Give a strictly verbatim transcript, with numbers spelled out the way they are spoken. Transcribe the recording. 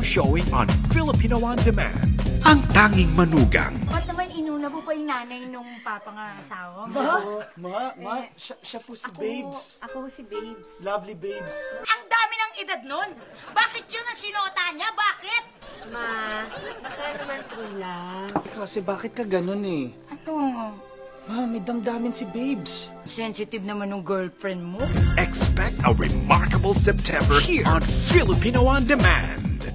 now showing on Filipino On Demand. Ang tanging manugang. Ba't naman inuna mo pa yung nanay nung papangasawa mo? Ma, ma, ma, siya, siya po si Ako, Babes. ako si Babes. Lovely Babes. Ang dami ng edad nun! Bakit yun ang sinota niya? Bakit? Ma, baka naman true lang. Kasi bakit ka ganun eh? Ano? Ma, may damdamin si Babes. Sensitive naman ng girlfriend mo. Expect a remarkable September here on Filipino On Demand.